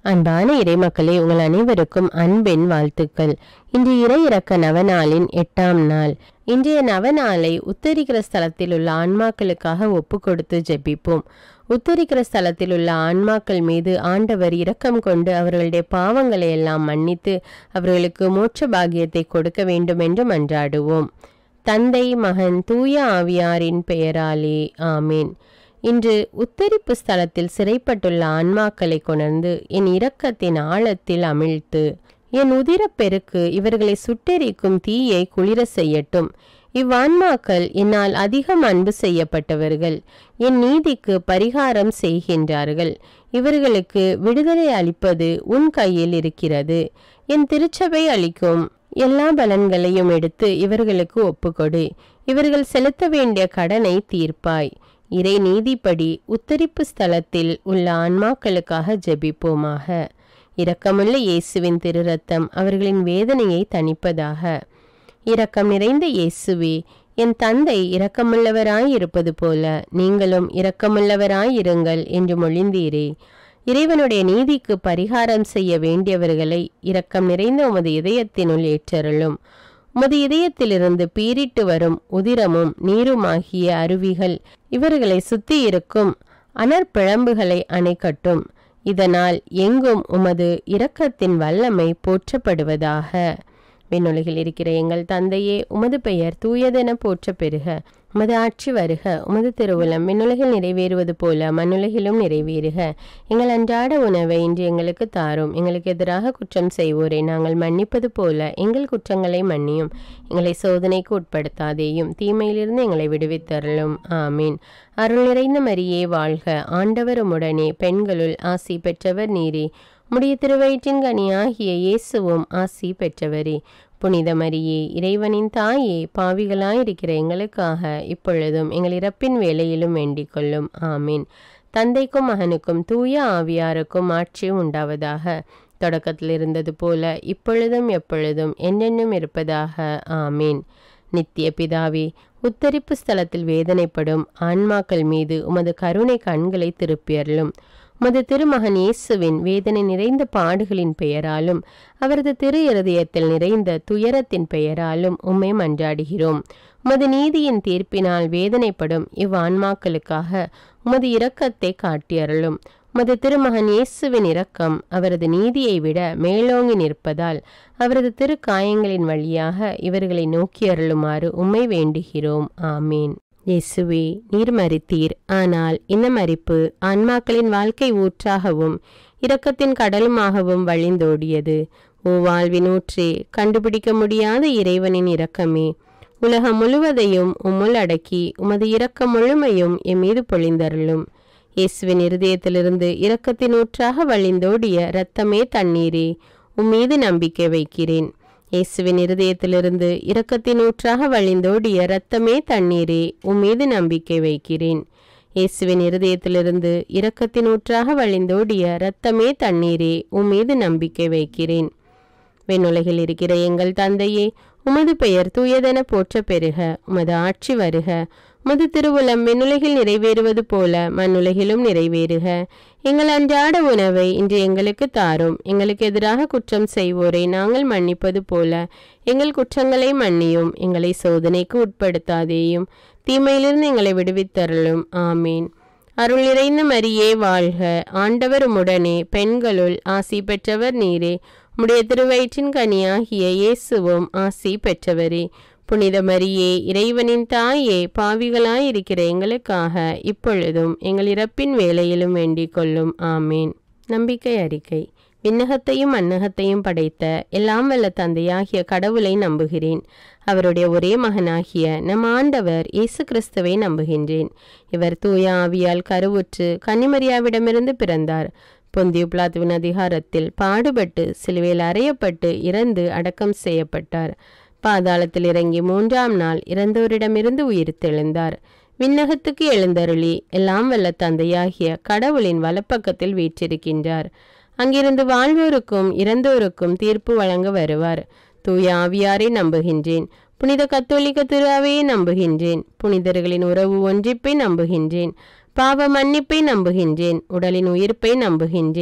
அன்பான இறைமக்களே, உங்கள் அனைவருக்கும் அன்பின் வாழ்த்துக்கள். இன்று இறை இறக்க நவநாளின் 8ஆம் நாள். இன்றைய நவநாளை உத்தரிக்கிற ஸ்தலத்தில் உள்ள ஆன்மாக்களுக்காக ஒப்பு கொடுத்து ஜெபிப்போம். உத்தரிக்கிற ஸ்தலத்தில் உள்ள ஆன்மாக்கள் மீது ஆண்டவர் இரக்கம் கொண்டு அவர்களுடைய பாவங்களை எல்லாம் மன்னித்து அவர்களுக்கு மோட்ச பாகியத்தை கொடுக்க வேண்டும் என்று மன்றாடுவோம். தந்தை, மகன், தூய ஆவியாரின் பெயராலே ஆமீன். இன்று உத்தரிப்பு ஸ்தலத்தில் சிறைப்பட்டுள்ள ஆன்மாக்களை கொணர்ந்து என் இரக்கத்தின் ஆழத்தில் அமிழ்த்து என் உதிரப்பெருக்கு இவர்களை சுட்டெரிக்கும் தீயை குளிர செய்யட்டும். இவ்வான்மாக்கள் என்னால் அதிகம் அன்பு செய்யப்பட்டவர்கள், என் நீதிக்கு பரிகாரம் செய்கின்றார்கள். இவர்களுக்கு விடுதலை அளிப்பது உன் கையில் இருக்கிறது. என் திருச்சபை அளிக்கும் எல்லா பலன்களையும் எடுத்து இவர்களுக்கு ஒப்புக்கொடு. இவர்கள் செலுத்த வேண்டிய கடனை தீர்ப்பாய். இறை நீதிப்படி உத்தரிப்பு ஸ்தலத்தில் உள்ள ஆன்மாக்களுக்காக ஜெபிப்போமாக. இரக்கமுள்ள இயேசுவின் திரு ரத்தம் அவர்களின் வேதனையை தணிப்பதாக. இரக்கம் நிறைந்த இயேசுவே, என் தந்தை இரக்கமுள்ளவராயிருப்பது போல நீங்களும் இரக்கமுள்ளவராயிருங்கள் என்று மொழிந்தீரே. இறைவனுடைய நீதிக்கு பரிகாரம் செய்ய வேண்டியவர்களை இரக்கம் நிறைந்த உமது இதயத்தினுள் ஏற்றருளும். உமது இதயத்திலிருந்து பீரிட்டு வரும் உதிரமும் நீருமாகிய அருவிகள் இவர்களை சுத்தி இருக்கும் அனற்பிழம்புகளை அணைக்கட்டும். இதனால் எங்கும் உமது இரக்கத்தின் வல்லமை போற்றப்படுவதாக. விண்ணுலகில் இருக்கிற எங்கள் தந்தையே, உமது பெயர் தூயதென போற்ற பெறுக. உமது ஆட்சி வருக. உமது திருவுளம் விண்ணுலகில் நிறைவேறுவது போல மண்ணுலகிலும் நிறைவேறுக. எங்கள் அன்றாட உணவை இன்று எங்களுக்கு தாரும். எங்களுக்கு எதிராக குற்றம் செய்வோரை நாங்கள் மன்னிப்பது போல எங்கள் குற்றங்களை மன்னியும். எங்களை சோதனைக்கு உட்படுத்தாதேயும், தீமையிலிருந்து எங்களை விடுவித்தருளும். ஆமீன். அருள் நிறைந்த மரியே வாழ்க. ஆண்டவர் உம்முடனே, பெண்களுள் ஆசி பெற்றவர் நீரே. உம்முடைய திருவயிற்றின் கனியாகிய இயேசுவும் ஆசி பெற்றவரே. புனித மரியே, இறைவனின் தாயே, பாவிகளாயிருக்கிற எங்களுக்காக இப்பொழுதும் எங்கள் இறப்பின் வேளையிலும் வேண்டிக் கொள்ளும். ஆமீன். தந்தைக்கும் மகனுக்கும் தூய ஆவியாருக்கும் ஆட்சி உண்டாவதாக. தொடக்கத்தில் இருந்தது போல இப்பொழுதும் எப்பொழுதும் என்றென்றும் இருப்பதாக. ஆமீன். நித்திய பிதாவே, உத்தரிப்பு ஸ்தலத்தில் வேதனைப்படும் ஆன்மாக்கள் மீது உமது கருணை கண்களை திருப்பியருளும். உமது திருமகன் இயேசுவின் வேதனை நிறைந்த பாடுகளின் பெயராலும் அவரது திரு இருதயத்தில் நிறைந்த துயரத்தின் பெயராலும் உம்மை மன்றாடுகிறோம். உமது நீதியின் தீர்ப்பினால் வேதனைப்படும் இவ்வான்மாக்களுக்காக உமது இரக்கத்தை காட்டியருளும். உமது திருமகன் இயேசுவின் இரக்கம் அவரது நீதியை விட மேலோங்கி நிற்பதால் அவரது திரு காயங்களின் வழியாக இவர்களை நோக்கியருளுமாறு உம்மை வேண்டுகிறோம். ஆமீன். இயேசுவே, நீர் மரித்தீர். ஆனால் இந்த மரிப்பு ஆன்மாக்களின் வாழ்க்கை ஊற்றாகவும் இரக்கத்தின் கடலுமாகவும் வழிந்தோடியது. ஓ வாழ்வின் ஊற்றே, கண்டுபிடிக்க முடியாத இறைவனின் இரக்கமே, உலகம் முழுவதையும் உம்முள் அடக்கி உமது இரக்கம் முழுமையும் எம் மீது பொழிந்தருளும். இயேசுவின் இருதயத்திலிருந்து இரக்கத்தின் ஊற்றாக வழிந்தோடிய இரத்தமே தண்ணீரே, உம்மீது நம்பிக்கை வைக்கிறேன். இயேசுவின் இருதயத்திலிருந்து இரக்கத்தின் ஊற்றாக வழிந்தோடிய இரத்தமே தண்ணீரே, உம்மீது நம்பிக்கை வைக்கிறேன். இயேசுவின் இருதயத்திலிருந்து இரக்கத்தின் ஊற்றாக வழிந்தோடிய இரத்தமே தண்ணீரே, உம்மீது நம்பிக்கை வைக்கிறேன். விண்ணுலகில் இருக்கிற எங்கள் தந்தையே, உமது பெயர் தூயதென போற்ற பெறுக. உமது ஆட்சி வருக. உமது திருவுளம் விண்ணுலகில் நிறைவேறுவது போல மண்ணுலகிலும் நிறைவேறுக. எங்கள் அன்றாட உணவை இன்று எங்களுக்கு தாரும். எங்களுக்கு எதிராக குற்றம் செய்வோரை நாங்கள் மன்னிப்பது போல எங்கள் குற்றங்களை மன்னியும். எங்களை சோதனைக்கு உட்படுத்தாதேயும், தீமையிலிருந்து எங்களை விடுவித்தருளும். ஆமீன். அருள் நிறைந்த மரியே வாழ்க. ஆண்டவர் உம்முடனே, பெண்களுள் ஆசி பெற்றவர் நீரே. உம்முடைய திருவயிற்றின் கனியாகிய இயேசுவும் ஆசி பெற்றவரே. புனித மரியே, இறைவனின் தாயே, பாவிகளாயிருக்கிற எங்களுக்காக இப்பொழுதும் எங்கள் இறப்பின் வேளையிலும் வேண்டிக் கொள்ளும். ஆமீன். நம்பிக்கை அறிக்கை. விண்ணகத்தையும் மண்ணகத்தையும் படைத்த எல்லாம் வல்ல தந்தையாகிய கடவுளை நம்புகிறேன். அவருடைய ஒரே மகனாகிய நம் ஆண்டவர் இயேசு கிறிஸ்துவை நம்புகின்றேன். இவர் தூய ஆவியால் கருவுற்று கன்னிமரியாவிடமிருந்து பிறந்தார். பொந்தியு பிலாத்துவின் அதிகாரத்தில் பாடுபட்டு சிலுவையில் அறையப்பட்டு இறந்து அடக்கம் செய்யப்பட்டார். பாதாளத்தில் இறங்கி 3ஆம் நாள் இறந்தோரிடமிருந்து உயிர் தெழுந்தார். விண்ணகத்துக்கு எழுந்தருளி எல்லாம் வல்ல தந்தையாகிய கடவுளின் வலப்பக்கத்தில் வீற்றிருக்கின்றார். அங்கிருந்து வாழ்வோருக்கும் இறந்தோருக்கும் தீர்ப்பு வழங்க வருவார். தூய ஆவியாரை நம்புகின்றேன். புனித கத்தோலிக்க திரு அவையை நம்புகின்றேன். புனிதர்களின் உறவு ஒன்றிப்பை நம்புகின்றேன். பாவ மன்னிப்பை நம்புகின்றேன். உடலின் உயிர்ப்பை நம்புகின்றேன்.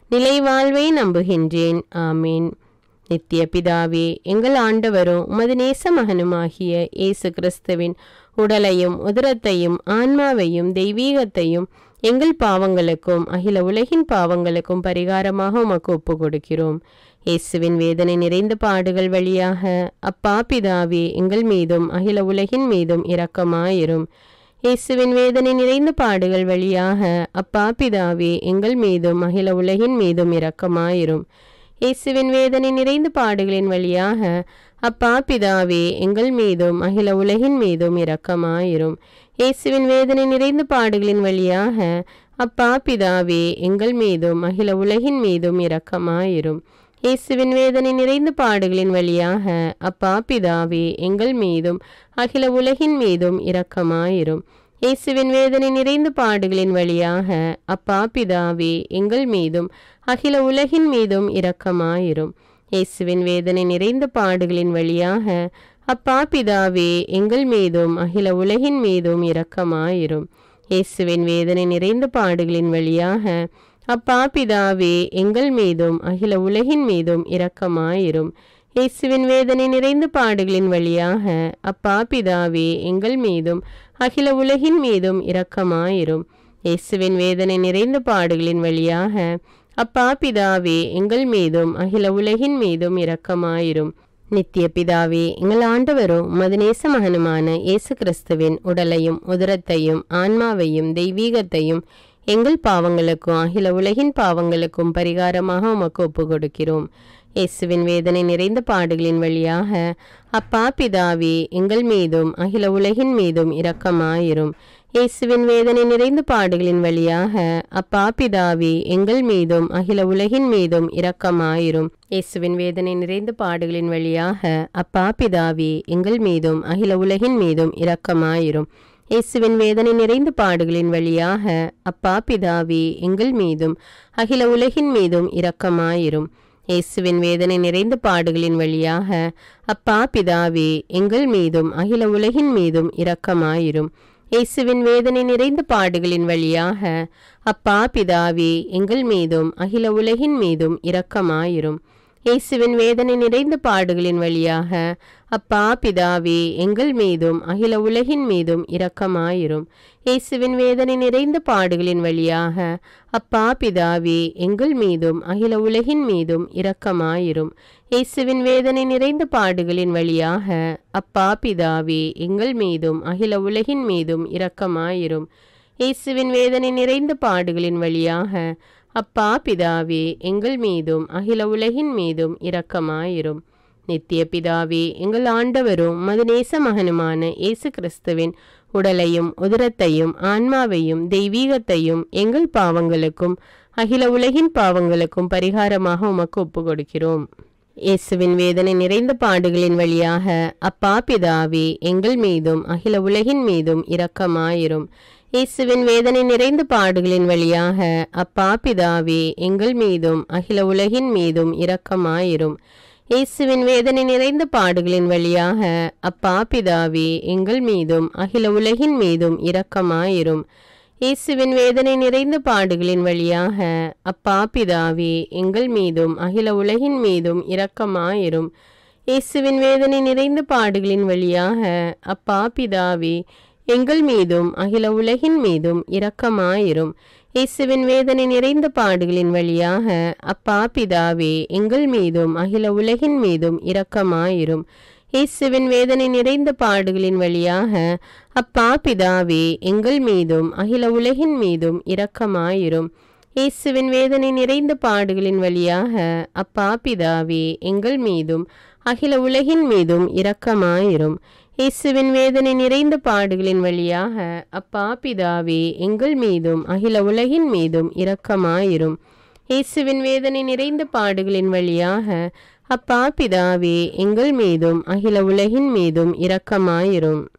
நிலைவாழ்வை நம்புகின்றேன். ஆமீன். நித்திய பிதாவே, எங்கள் ஆண்டவரும் உமது நேச மகனுமாகிய இயேசு கிறிஸ்துவின் உடலையும் உதரத்தையும் ஆன்மாவையும் தெய்வீகத்தையும் எங்கள் பாவங்களுக்கும் அகில உலகின் பாவங்களுக்கும் பரிகாரமாக உமக்கு ஒப்பு கொடுக்கிறோம். இயேசுவின் வேதனை நிறைந்த பாடுகள் வழியாக அப்பா பிதாவே, எங்கள் மீதும் அகில உலகின் மீதும் இரக்கமாயிரும். இயேசுவின் வேதனை நிறைந்த பாடுகள் வழியாக அப்பா பிதாவே, எங்கள் மீதும் அகில உலகின் மீதும் இரக்கமாயிரும். இயேசுவின் வேதனை நிறைந்த பாடுகளின் வழியாக அப்பா பிதாவே, எங்கள் மீதும் அகில உலகின் மீதும் இரக்கமாயிரும். இயேசுவின் வேதனை நிறைந்த பாடுகளின் வழியாக அப்பா பிதாவே, எங்கள் மீதும் அகில உலகின் மீதும் இரக்கமாயிரும். இயேசுவின் வேதனை நிறைந்த பாடுகளின் வழியாக அப்பா பிதாவே, எங்கள் மீதும் அகில உலகின் மீதும் இரக்கமாயிரும். இயேசுவின் வேதனை நிறைந்த பாடுகளின் வழியாக அப்பா பிதாவே, எங்கள் மீதும் அகில உலகின் மீதும் இரக்கமாயிரும். இயேசுவின் வேதனை நிறைந்த பாடுகளின் வழியாக அப்பா பிதாவே, எங்கள் மீதும் அகில உலகின் மீதும் இரக்கமாயிரும். இயேசுவின் வேதனை நிறைந்த பாடுகளின் வழியாக அப்பா பிதாவே, எங்கள் மீதும் அகில உலகின் மீதும் இரக்கமாயிரும். இயேசுவின் வேதனை நிறைந்த பாடுகளின் வழியாக அப்பா பிதாவே, எங்கள் மீதும் அகில உலகின் மீதும் இரக்கமாயிரும். இயேசுவின் வேதனை நிறைந்த பாடுகளின் வழியாக அப்பா பிதாவே, எங்கள் மீதும் அகில உலகின் மீதும் இரக்கமாயிரும். நித்திய பிதாவே, எங்கள் ஆண்டவரும் உமது நேச மகனுமான இயேசு கிறிஸ்துவின் உடலையும் உதரத்தையும் ஆன்மாவையும் தெய்வீகத்தையும் எங்கள் பாவங்களுக்கும் அகில உலகின் பாவங்களுக்கும் பரிகாரமாக உமக்கு ஒப்பு கொடுக்கிறோம். இயேசுவின் வேதனை நிறைந்த பாடுகளின் வழியாக அப்பா பிதாவே, எங்கள் மீதும் அகில உலகின் மீதும் இரக்கமாயிரும். இயேசுவின் வேதனை நிறைந்த பாடுகளின் வழியாக அப்பா பிதாவே, எங்கள் மீதும் அகில உலகின் மீதும் இரக்கமாயிரும். இயேசுவின் வேதனை நிறைந்த பாடுகளின் வழியாக அப்பா பிதாவே, எங்கள் மீதும் அகில உலகின் மீதும் இரக்கமாயிரும். இயேசுவின் வேதனை நிறைந்த பாடுகளின் வழியாக அப்பா பிதாவே, எங்கள் மீதும் அகில உலகின் மீதும் இரக்கமாயிரும். இயேசுவின் வேதனை நிறைந்த பாடுகளின் வழியாக அப்பா பிதாவே, எங்கள் மீதும் அகில உலகின் மீதும் இரக்கமாயிரும். இயேசுவின் வேதனை நிறைந்த பாடுகளின் வழியாக அப்பா பிதாவே, எங்கள் மீதும் அகில உலகின் மீதும் இரக்கமாயிரும். இயேசுவின் வேதனை நிறைந்த பாடுகளின் வழியாக அப்பா பிதாவே, எங்கள் மீதும் அகில உலகின் மீதும் இரக்கமாயிரும். இயேசுவின் வேதனை நிறைந்த பாடுகளின் வழியாக அப்பா பிதாவே, எங்கள் மீதும் அகில உலகின் மீதும் இரக்கமாயிரும். இயேசுவின் வேதனை நிறைந்த பாடுகளின் வழியாக அப்பா பிதாவே, எங்கள் மீதும் அகில உலகின் மீதும் இரக்கமாயிரும். இயேசுவின் வேதனை நிறைந்த பாடுகளின் வழியாக அப்பா பிதாவே, எங்கள் மீதும் அகில உலகின் மீதும் இரக்கமாயிரும். நித்திய பிதாவே, எங்கள் ஆண்டவரும் உமது நேச மகனுமான இயேசு கிறிஸ்துவின் உடலையும் உதரத்தையும் ஆன்மாவையும் தெய்வீகத்தையும் எங்கள் பாவங்களுக்கும் அகில உலகின் பாவங்களுக்கும் பரிகாரமாக உமக்கு ஒப்பு கொடுக்கிறோம். இயேசுவின் வேதனை நிறைந்த பாடுகளின் வழியாக அப்பா பிதாவே, எங்கள் மீதும் அகில உலகின் மீதும் இரக்கமாயிரும். இயேசுவின் வேதனை நிறைந்த பாடுகளின் வழியாக அப்பா பிதாவே, எங்கள் மீதும் அகில உலகின் மீதும் இரக்கமாயிரும். இயேசுவின் வேதனை நிறைந்த பாடுகளின் வழியாக அப்பா பிதாவே, எங்கள் மீதும் அகில உலகின் மீதும் இரக்கமாயிரும். இயேசுவின் வேதனை நிறைந்த பாடுகளின் வழியாக அப்பா பிதாவே, எங்கள் மீதும் அகில உலகின் மீதும் இரக்கமாயிரும். இயேசுவின் வேதனை நிறைந்த பாடுகளின் வழியாக அப்பா பிதாவே, எங்கள் மீதும் அகில உலகின் மீதும் இரக்கமாயிரும். இயேசுவின் வேதனை நிறைந்த பாடுகளின் வழியாக அப்பா பிதாவே, எங்கள் மீதும் அகில உலகின் மீதும் இரக்கமாயிரும். இயேசுவின் வேதனை நிறைந்த பாடுகளின் வழியாக அப்பா பிதாவே, எங்கள் மீதும் அகில உலகின் மீதும் இரக்கமாயிரும். இயேசுவின் வேதனை நிறைந்த பாடுகளின் வழியாக அப்பா பிதாவே, எங்கள் மீதும் அகில உலகின் மீதும் இரக்கமாயிரும். இயேசுவின் வேதனை நிறைந்த பாடுகளின் வழியாக அப்பா பிதாவே, எங்கள் மீதும் அகில உலகின் மீதும் இரக்கமாயிரும். இயேசுவின் வேதனை நிறைந்த பாடுகளின் வழியாக அப்பா பிதாவே, எங்கள் மீதும் அகில உலகின் மீதும் இரக்கமாயிரும்.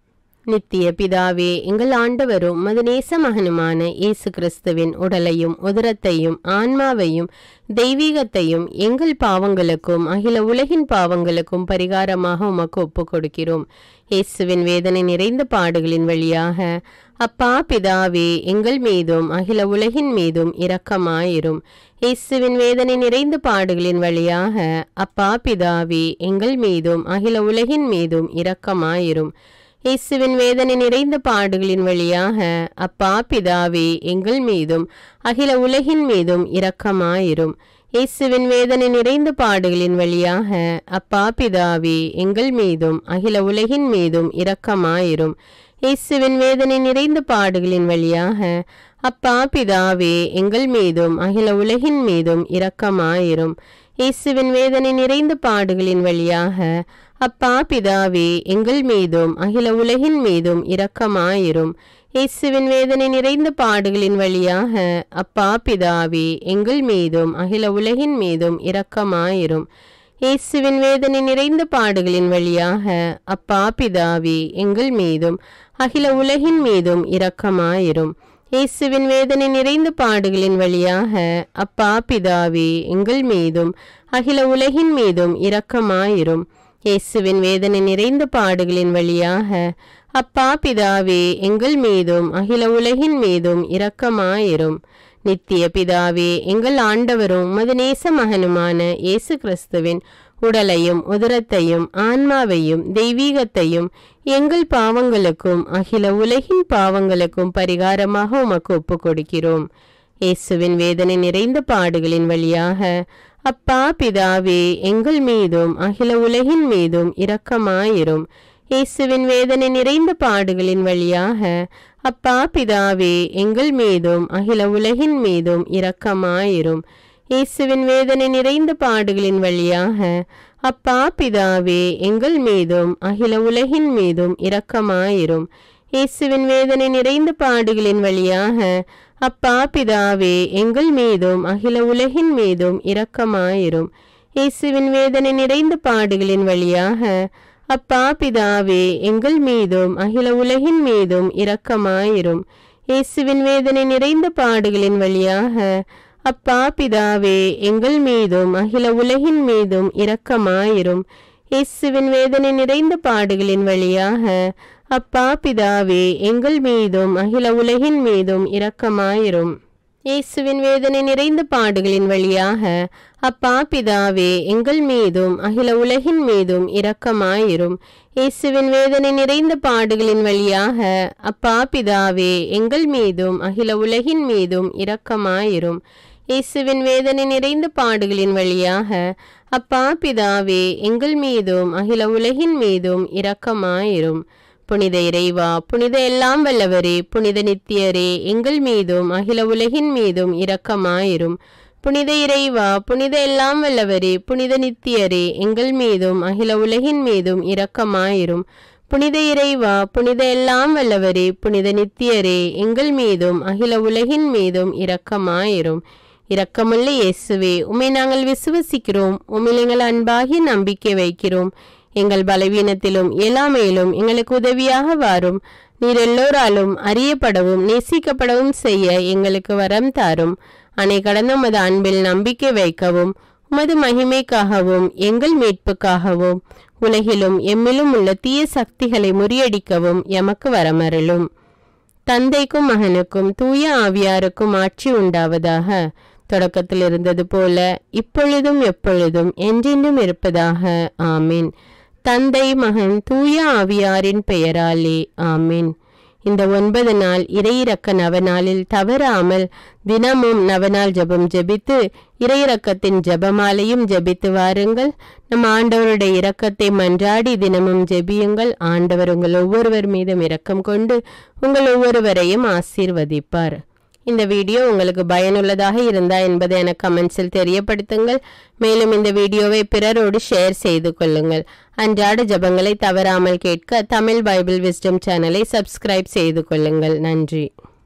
நித்திய பிதாவே, எங்கள் ஆண்டவரும் உமது நேச மகனுமான இயேசு கிறிஸ்துவின் உடலையும் உதரத்தையும் ஆன்மாவையும் தெய்வீகத்தையும் எங்கள் பாவங்களுக்கும் அகில உலகின் பாவங்களுக்கும் பரிகாரமாக உமக்கு ஒப்புக் கொடுக்கிறோம். இயேசுவின் வேதனை நிறைந்த பாடுகளின் வழியாக அப்பா பிதாவே, எங்கள் மீதும் அகில உலகின் மீதும் இரக்கமாயிரும். இயேசுவின் வேதனை நிறைந்த பாடுகளின் வழியாக அப்பா பிதாவே, எங்கள் மீதும் அகில உலகின் மீதும் இரக்கமாயிரும். இயேசுவின் வேதனை நிறைந்த பாடுகளின் வழியாக அப்பா பிதாவே, எங்கள் மீதும் அகில உலகின் மீதும் இரக்கமாயிரும். இயேசுவின் வேதனை நிறைந்த பாடுகளின் வழியாக அப்பா பிதாவே, எங்கள் மீதும் அகில உலகின் மீதும் இரக்கமாயிரும். இயேசுவின் வேதனை நிறைந்த பாடுகளின் வழியாக அப்பா பிதாவே, எங்கள் மீதும் அகில உலகின் மீதும் இரக்கமாயிரும். இயேசுவின் வேதனை நிறைந்த பாடுகளின் வழியாக அப்பா பிதாவே, எங்கள் மீதும் அகில உலகின் மீதும் இரக்கமாயிரும். இயேசுவின் வேதனை நிறைந்த பாடுகளின் வழியாக அப்பா பிதாவே, எங்கள் மீதும் அகில உலகின் மீதும் இரக்கமாயிரும். இயேசுவின் வேதனை நிறைந்த பாடுகளின் வழியாக அப்பா பிதாவே, எங்கள் மீதும் அகில உலகின் மீதும் இரக்கமாயிரும். இயேசுவின் வேதனை நிறைந்த பாடுகளின் வழியாக அப்பா பிதாவே, எங்கள் மீதும் அகில உலகின் மீதும் இரக்கமாயிரும். இயேசுவின் வேதனை நிறைந்த பாடுகளின் வழியாக அப்பா பிதாவே, எங்கள் மீதும் அகில உலகின் மீதும் இரக்கமாயிரும். நித்திய பிதாவே, எங்கள் ஆண்டவரும் உமது நேச மகனுமான இயேசு கிறிஸ்துவின் உடலையும் உதரத்தையும் ஆன்மாவையும் தெய்வீகத்தையும் எங்கள் பாவங்களுக்கும் அகில உலகின் பாவங்களுக்கும் பரிகாரமாக உமக்கு ஒப்புக் கொடுக்கிறோம். இயேசுவின் வேதனை நிறைந்த பாடுகளின் வழியாக அப்பா பிதாவே, எங்கள் மீதும் அகில உலகின் மீதும் இரக்கமாயிரும். இயேசுவின் வேதனை நிறைந்த பாடுகளின் வழியாக அப்பா பிதாவே, எங்கள் மீதும் அகில உலகின் மீதும் இரக்கமாயிரும். இயேசுவின் வேதனை நிறைந்த பாடுகளின் வழியாக அப்பா பிதாவே, எங்கள் மீதும் அகில உலகின் மீதும் இரக்கமாயிரும். இயேசுவின் வேதனை நிறைந்த பாடுகளின் வழியாக அப்பா பிதாவே, எங்கள் மீதும் அகில உலகின் மீதும் இரக்கமாயிரும். இயேசுவின் வேதனை நிறைந்த பாடுகளின் வழியாக அப்பா பிதாவே, எங்கள் மீதும் அகில உலகின் மீதும் இரக்கமாயிரும். இயேசுவின் வேதனை நிறைந்த பாடுகளின் வழியாக அப்பா பிதாவே, எங்கள் மீதும் அகில உலகின் மீதும் இரக்கமாயிரும். இயேசுவின் வேதனை நிறைந்த பாடுகளின் வழியாக அப்பா பிதாவே, எங்கள் மீதும் அகில உலகின் மீதும் இரக்கமாயிரும். இயேசுவின் வேதனை நிறைந்த பாடுகளின் வழியாக அப்பா பிதாவே, எங்கள் மீதும் அகில உலகின் மீதும் இரக்கமாயிரும். இயேசுவின் வேதனை நிறைந்த பாடுகளின் வழியாக அப்பா பிதாவே, எங்கள் மீதும் அகில உலகின் மீதும் இரக்கமாயிரும். இயேசுவின் வேதனை நிறைந்த பாடுகளின் வழியாக அப்பா பிதாவே, எங்கள் மீதும் அகில உலகின் மீதும் இரக்கமாயிரும். புனித இறைவா, புனித எல்லாம் வல்லவரே, புனித நித்தியரே, எங்கள் மீதும் அகில உலகின் மீதும் இரக்கமாயிரும். புனித இறைவா, புனித எல்லாம் வல்லவரே, புனித நித்தியரே, எங்கள் மீதும் அகில உலகின் மீதும் இரக்கமாயிரும். புனித இறைவா, புனித எல்லாம் வல்லவரே, புனித நித்தியரே, எங்கள் மீதும் அகில உலகின் மீதும் இரக்கமாயிரும். இரக்கமுள்ள இயேசுவே, உம்மை நாங்கள் விசுவசிக்கிறோம். உம்மில் எங்கள் அன்பாகி நம்பிக்கை வைக்கிறோம். எங்கள் பலவீனத்திலும் இயலாமையிலும் எங்களுக்கு உதவியாக வாரும். நீர் எல்லோராலும் அறியப்படவும் நேசிக்கப்படவும் செய்ய எங்களுக்கு வரம் தாரும். அணை கடந்த உமது அன்பில் நம்பிக்கை வைக்கவும், உமது மகிமைக்காகவும் எங்கள் மீட்புக்காகவும் உலகிலும் எம்மிலும் உள்ள தீய சக்திகளை முறியடிக்கவும் எமக்கு வரமருளும். தந்தைக்கும் மகனுக்கும் தூய ஆவியாருக்கும் ஆட்சி உண்டாவதாக. தொடக்கத்தில் இருந்தது போல இப்பொழுதும் எப்பொழுதும் என்றென்றும் இருப்பதாக. ஆமீன். தந்தை மகன் தூய ஆவியாரின் பெயராலே ஆமீன். இந்த 9 நாள் இறையிறக்க நவநாளில் தவறாமல் தினமும் நவநாள் ஜெபம் ஜெபித்து இறையிறக்கத்தின் ஜெபமாலையும் ஜெபித்து வாருங்கள். நம் ஆண்டவருடைய இரக்கத்தை மன்றாடி தினமும் ஜெபியுங்கள். ஆண்டவர் உங்கள் ஒவ்வொருவர் மீதும் இரக்கம் கொண்டு உங்கள் ஒவ்வொருவரையும் ஆசீர்வதிப்பார். இந்த வீடியோ உங்களுக்கு பயனுள்ளதாக இருந்தா என்பதை எனக்கு கமெண்ட்ஸில் தெரியப்படுத்துங்கள். மேலும் இந்த வீடியோவை பிறரோடு ஷேர் செய்து கொள்ளுங்கள். அன்றாட ஜெபங்களை தவறாமல் கேட்க தமிழ் பைபிள் விஸ்டம் சேனலை சப்ஸ்கிரைப் செய்து கொள்ளுங்கள். நன்றி.